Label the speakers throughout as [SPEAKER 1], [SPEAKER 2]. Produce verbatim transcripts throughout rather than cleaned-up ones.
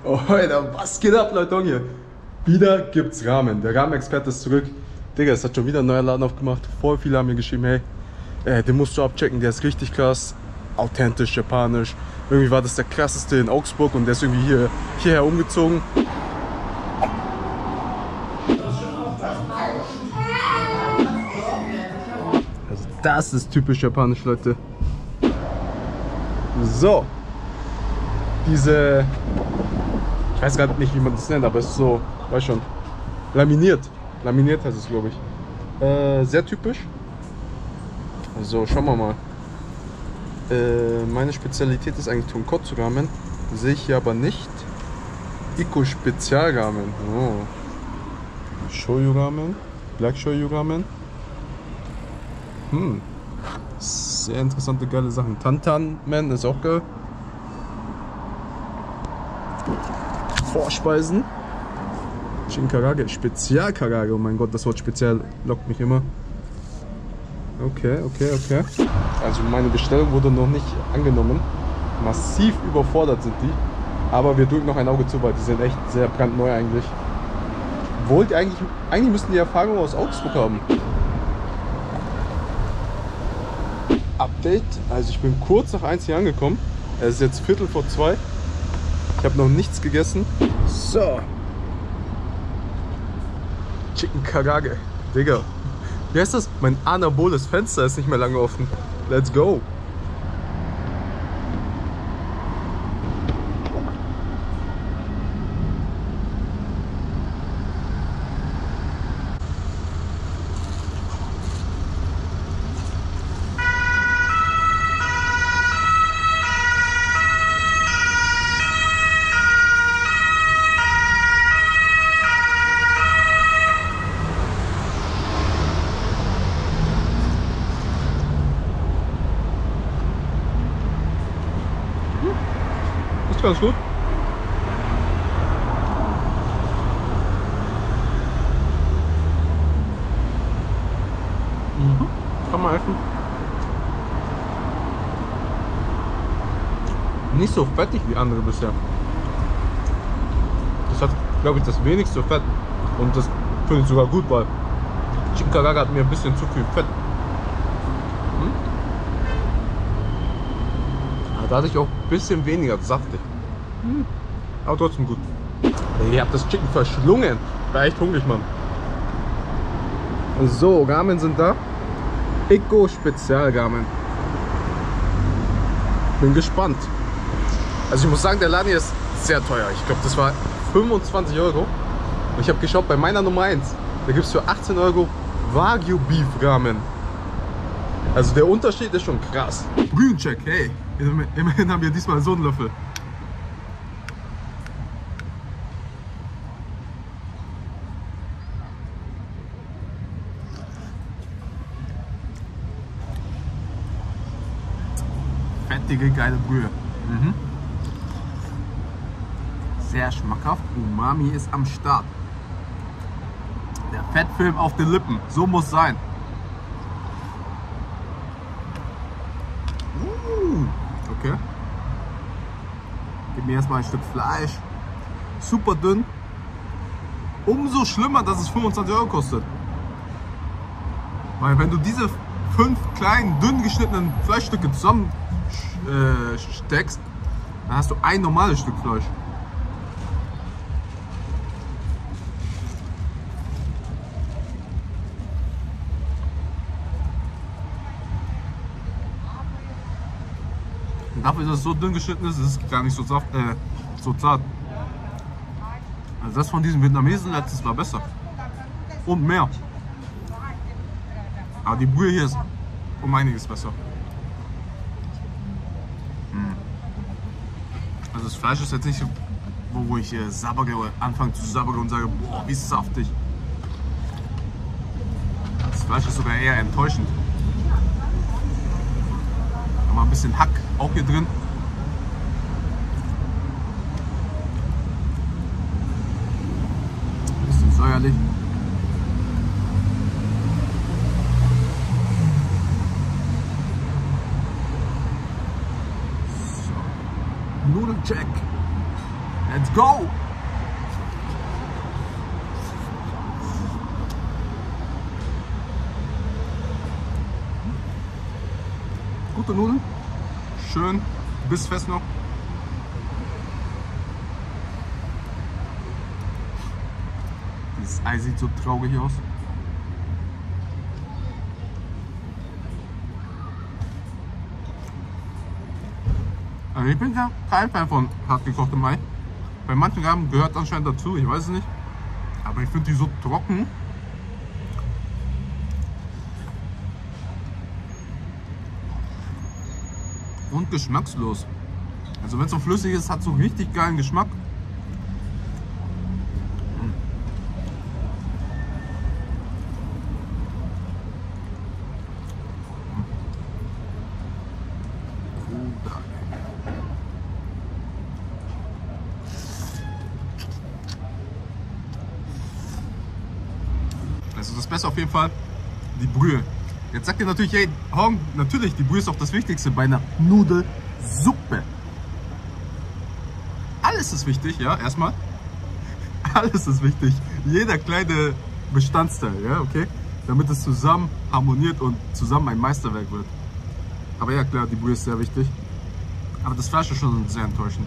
[SPEAKER 1] Oh, Alter, was geht ab, Leute? Hier. Wieder gibt's Ramen. Der Ramen-Experte ist zurück. Digga, es hat schon wieder ein neuer Laden aufgemacht. Voll viele haben mir geschrieben, hey, äh, den musst du abchecken, der ist richtig krass. Authentisch, japanisch. Irgendwie war das der krasseste in Augsburg und der ist irgendwie hier, hierher umgezogen. Also das ist typisch japanisch, Leute. So. Diese, ich weiß gerade nicht, wie man das nennt, aber es ist so, weiß schon, laminiert. Laminiert heißt es, glaube ich. Äh, sehr typisch. Also schauen wir mal. Äh, meine Spezialität ist eigentlich Tonkotsu Ramen. Sehe ich hier aber nicht. Iko Spezial Ramen. Oh. Shoyu Ramen. Black Shoyu Ramen. Hm. Sehr interessante, geile Sachen. Tantan Man ist auch geil. Vorspeisen. Shinkarage, Spezialkarage. Oh mein Gott, das Wort spezial lockt mich immer. Okay, okay, okay. Also meine Bestellung wurde noch nicht angenommen. Massiv überfordert sind die. Aber wir drücken noch ein Auge zu, weil die sind echt sehr brandneu eigentlich. Obwohl die eigentlich, eigentlich müssten die Erfahrung aus Augsburg haben. Update. Also ich bin kurz nach eins hier angekommen. Es ist jetzt Viertel vor zwei. Ich habe noch nichts gegessen. So. Chicken Karage. Digga. Wie heißt das? Mein anaboles Fenster ist nicht mehr lange offen. Let's go. Ganz gut. Mhm. Kann man essen. Nicht so fettig wie andere bisher. Das hat, glaube ich, das wenigste Fett. Und das finde ich sogar gut, weil Chicken Karage hat mir ein bisschen zu viel Fett. Hm? Aber dadurch auch ein bisschen weniger saftig. Hm. Aber trotzdem gut. Ihr habt das Chicken verschlungen. War echt hungrig, Mann. So, Ramen sind da. Iko Spezial Ramen. Bin gespannt. Also ich muss sagen, der Laden hier ist sehr teuer. Ich glaube, das war fünfundzwanzig Euro. Und ich habe geschaut, bei meiner Nummer eins, da gibt es für achtzehn Euro Wagyu Beef Ramen. Also der Unterschied ist schon krass. Brühencheck, hey. Immerhin haben wir diesmal so einen Löffel. Fettige, geile Brühe. Mhm. Sehr schmackhaft. Umami ist am Start. Der Fettfilm auf den Lippen. So muss sein. Uh, okay. Gib mir erstmal ein Stück Fleisch. Super dünn. Umso schlimmer, dass es fünfundzwanzig Euro kostet. Weil wenn du diese fünf kleinen, dünn geschnittenen Fleischstücke zusammen äh, steckst, dann hast du ein normales Stück Fleisch. Und dafür, dass es so dünn geschnitten ist, ist es gar nicht so, saft, äh, so zart. Also das von diesem Vietnamesen letztes war besser. Und mehr. Aber die Brühe hier ist um einiges besser. Also das Fleisch ist jetzt nicht so, wo, wo ich äh, sabbere oder anfange zu sabbern und sage, boah, wie saftig. Das Fleisch ist sogar eher enttäuschend. Aber ein bisschen Hack auch hier drin. Ein bisschen säuerlich. Nudelcheck. Let's go! Gute Nudeln. Schön, bissfest noch. Dieses Ei sieht so traurig aus. Also ich bin ja kein Fan von hart gekochtem Ei. Bei manchen Gaben gehört anscheinend dazu, ich weiß es nicht. Aber ich finde die so trocken. Und geschmackslos. Also wenn es so flüssig ist, hat es so richtig geilen Geschmack. Also das Beste auf jeden Fall die Brühe. Jetzt sagt ihr natürlich, hey, Hong, natürlich, die Brühe ist auch das Wichtigste bei einer Nudelsuppe. Alles ist wichtig, ja, erstmal. Alles ist wichtig. Jeder kleine Bestandteil, ja, okay? Damit es zusammen harmoniert und zusammen ein Meisterwerk wird. Aber ja, klar, die Brühe ist sehr wichtig. Aber das Fleisch ist schon sehr enttäuschend.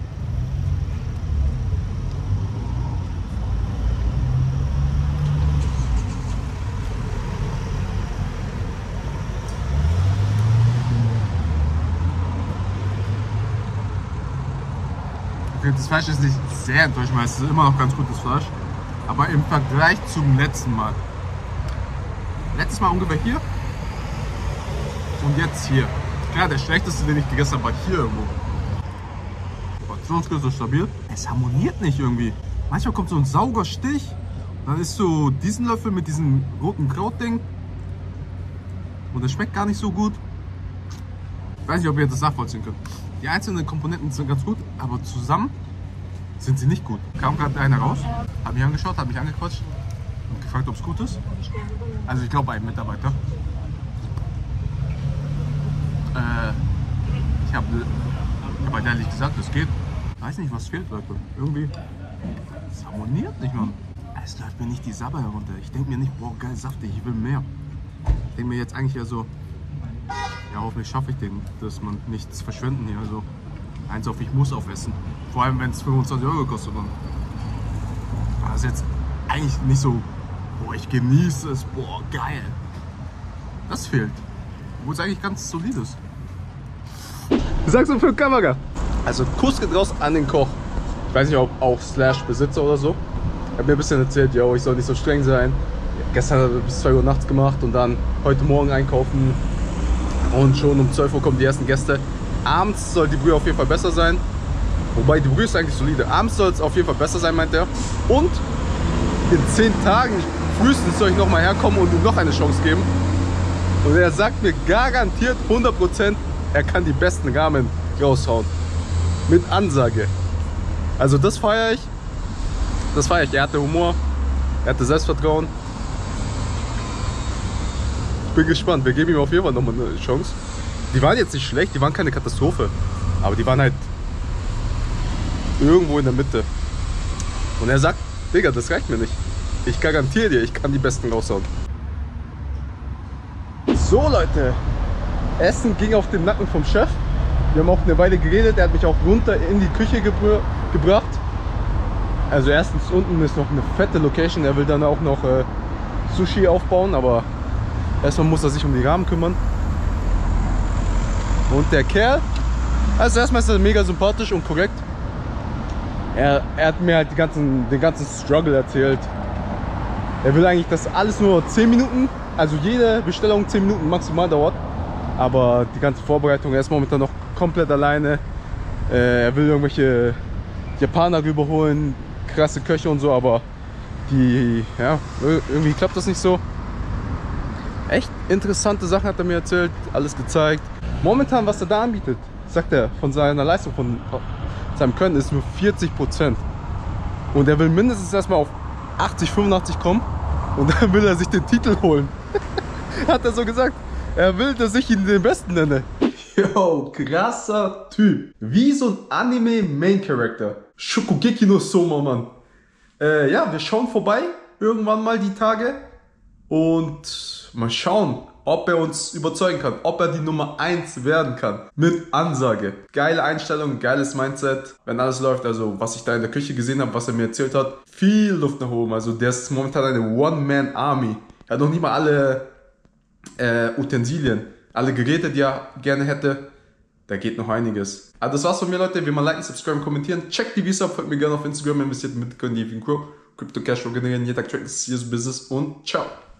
[SPEAKER 1] Das Fleisch ist nicht sehr enttäuschend, weil es ist immer noch ganz gutes Fleisch. Aber im Vergleich zum letzten Mal. Letztes Mal ungefähr hier. Und jetzt hier. Klar, der schlechteste, den ich gegessen habe, war hier irgendwo. Portionsgröße ist stabil. Es harmoniert nicht irgendwie. Manchmal kommt so ein sauger Stich. Dann isst du diesen Löffel mit diesem roten Krautding. Und es schmeckt gar nicht so gut. Ich weiß nicht, ob ihr das nachvollziehen könnt. Die einzelnen Komponenten sind ganz gut, aber zusammen sind sie nicht gut. Kam gerade einer raus, hat mich angeschaut, hat mich angequatscht und gefragt, ob es gut ist. Also ich glaube ein Mitarbeiter. Äh, ich habe hab halt ehrlich gesagt, es geht. Ich weiß nicht, was fehlt, Leute. Irgendwie, es harmoniert nicht, Mann. Es läuft mir nicht die Sabber herunter. Ich denke mir nicht, boah, geil, saftig, ich will mehr. Ich denke mir jetzt eigentlich eher so, ja, hoffentlich schaffe ich den, dass man nichts verschwenden hier. Also eins auf, ich muss aufessen. Vor allem, wenn es fünfundzwanzig Euro kostet. Dann. Das ist jetzt eigentlich nicht so, boah, ich genieße es, boah, geil. Das fehlt. Obwohl es eigentlich ganz solid ist. Sagst du für die Kamera? Also Kuss geht raus an den Koch. Ich weiß nicht, ob auch Slash Besitzer oder so. Er hat mir ein bisschen erzählt, yo, ich soll nicht so streng sein. Gestern hat er bis zwei Uhr nachts gemacht und dann heute Morgen einkaufen. Und schon um zwölf Uhr kommen die ersten Gäste. Abends soll die Brühe auf jeden Fall besser sein. Wobei die Brühe ist eigentlich solide. Abends soll es auf jeden Fall besser sein, meint er. Und in zehn Tagen frühestens soll ich nochmal herkommen und ihm noch eine Chance geben. Und er sagt mir garantiert hundert Prozent, er kann die besten Ramen raushauen. Mit Ansage. Also das feiere ich. Das feiere ich. Er hatte Humor. Er hatte Selbstvertrauen. Bin gespannt, wir geben ihm auf jeden Fall nochmal eine Chance. Die waren jetzt nicht schlecht, die waren keine Katastrophe. Aber die waren halt irgendwo in der Mitte. Und er sagt, Digga, das reicht mir nicht. Ich garantiere dir, ich kann die besten raushauen. So Leute, Essen ging auf den Nacken vom Chef. Wir haben auch eine Weile geredet, er hat mich auch runter in die Küche gebr gebracht. Also erstens unten ist noch eine fette Location, er will dann auch noch äh, Sushi aufbauen, aber erstmal muss er sich um die Rahmen kümmern. Und der Kerl, also erstmal ist er mega sympathisch und korrekt. Er, er hat mir halt die ganzen, den ganzen Struggle erzählt. Er will eigentlich, dass alles nur zehn Minuten, also jede Bestellung zehn Minuten maximal dauert. Aber die ganze Vorbereitung, er ist momentan noch komplett alleine. Äh, er will irgendwelche Japaner rüberholen, krasse Köche und so, aber die, ja, irgendwie klappt das nicht so. Echt interessante Sachen hat er mir erzählt, alles gezeigt. Momentan, was er da anbietet, sagt er, von seiner Leistung, von seinem Können, ist nur vierzig Prozent. Und er will mindestens erstmal auf achtzig, fünfundachtzig kommen und dann will er sich den Titel holen. Hat er so gesagt. Er will, dass ich ihn den Besten nenne. Yo, krasser Typ. Wie so ein Anime-Main-Character. Shokugeki no Soma, Mann. Äh, ja, wir schauen vorbei. Irgendwann mal die Tage. Und mal schauen, ob er uns überzeugen kann. Ob er die Nummer eins werden kann. Mit Ansage. Geile Einstellung, geiles Mindset. Wenn alles läuft, also was ich da in der Küche gesehen habe, was er mir erzählt hat. Viel Luft nach oben. Also der ist momentan eine One-Man-Army. Er hat noch nicht mal alle äh, Utensilien. Alle Geräte, die er gerne hätte. Da geht noch einiges. Also das war's von mir, Leute. Wie man liken, subscriben, kommentieren. Checkt die Visa ab, folgt mir gerne auf Instagram, investiert mit Bitcoin, die Crow. Crypto Cashflow generieren, jeden Tag tracken, serious Business und ciao.